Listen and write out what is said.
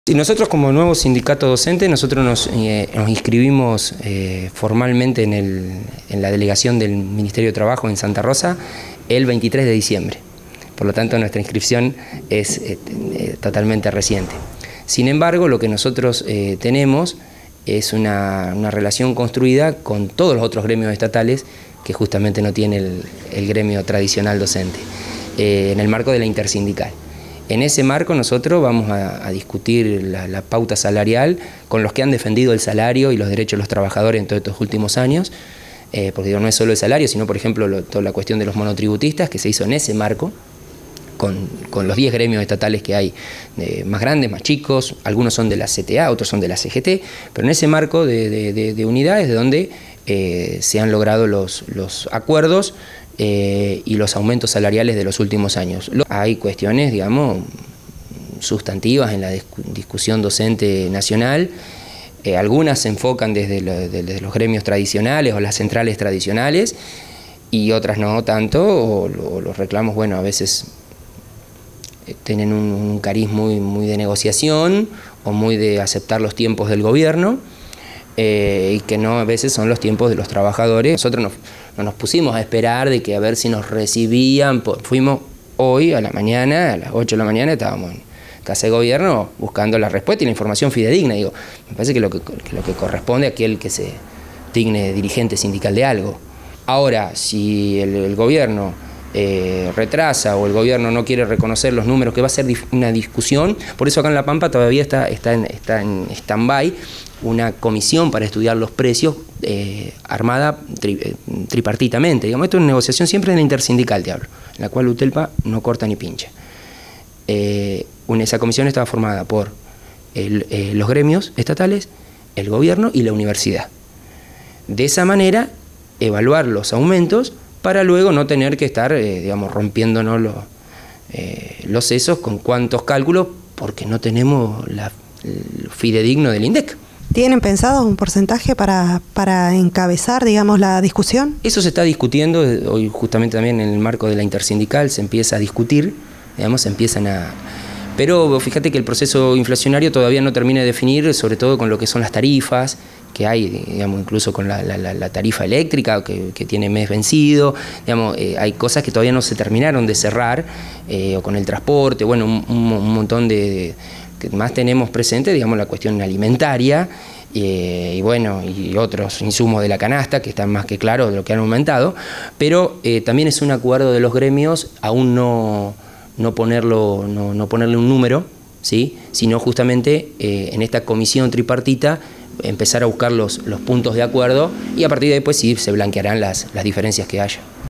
Y nosotros como nuevo sindicato docente, nosotros nos inscribimos formalmente en la delegación del Ministerio de Trabajo en Santa Rosa el 23 de diciembre. Por lo tanto, nuestra inscripción es totalmente reciente. Sin embargo, lo que nosotros tenemos es una relación construida con todos los otros gremios estatales que justamente no tiene el gremio tradicional docente, en el marco de la intersindical. En ese marco nosotros vamos a discutir la pauta salarial con los que han defendido el salario y los derechos de los trabajadores en todos estos últimos años, porque no es solo el salario, sino por ejemplo toda la cuestión de los monotributistas que se hizo en ese marco, con los 10 gremios estatales que hay, más grandes, más chicos, algunos son de la CTA, otros son de la CGT, pero en ese marco de unidades de donde se han logrado los acuerdos y los aumentos salariales de los últimos años. Hay cuestiones, digamos, sustantivas en la discusión docente nacional. Algunas se enfocan desde los gremios tradicionales o las centrales tradicionales y otras no tanto, o los reclamos, bueno, a veces tienen un cariz muy de negociación o muy de aceptar los tiempos del gobierno. Y que no a veces son los tiempos de los trabajadores. Nosotros no nos pusimos a esperar de que a ver si nos recibían. Fuimos hoy a la mañana, a las 8 de la mañana, estábamos en Casa de Gobierno buscando la respuesta y la información fidedigna. Digo, me parece que lo que corresponde a aquel que se digne dirigente sindical de algo. Ahora, si el gobierno retrasa o el gobierno no quiere reconocer los números, que va a ser una discusión, por eso acá en La Pampa todavía está en stand-by una comisión para estudiar los precios armada tripartitamente. Digamos, esto es una negociación siempre en la intersindical, te hablo, en la cual UTELPA no corta ni pincha. Esa comisión estaba formada por los gremios estatales, el gobierno y la universidad. De esa manera, evaluar los aumentos para luego no tener que estar, digamos, rompiéndonos los sesos con cuántos cálculos, porque no tenemos el fidedigno del INDEC. ¿Tienen pensado un porcentaje para encabezar, digamos, la discusión? Eso se está discutiendo, hoy justamente también en el marco de la intersindical se empieza a discutir, digamos, pero fíjate que el proceso inflacionario todavía no termina de definir, sobre todo con lo que son las tarifas que hay, digamos, incluso con la tarifa eléctrica que tiene mes vencido, digamos, hay cosas que todavía no se terminaron de cerrar, o con el transporte, bueno, un montón que más tenemos presente, digamos, la cuestión alimentaria, y bueno, y otros insumos de la canasta que están más que claros de lo que han aumentado, pero también es un acuerdo de los gremios aún no ponerle un número, ¿sí? Sino justamente en esta comisión tripartita empezar a buscar los puntos de acuerdo y a partir de ahí pues sí se blanquearán las diferencias que haya.